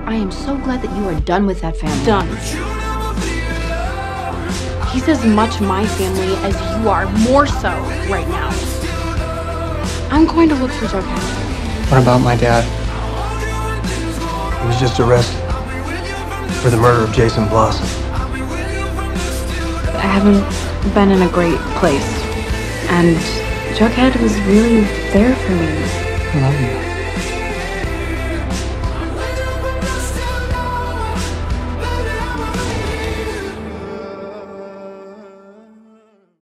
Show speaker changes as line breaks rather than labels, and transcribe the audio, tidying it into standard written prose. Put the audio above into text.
I am so glad that you are done with that family.
Done. He's as much my family as you are, more so right now. I'm going to look for Jughead.
What about my dad?
He was just arrested for the murder of Jason Blossom.
I haven't been in a great place, and Jughead was really there for me.
I love you.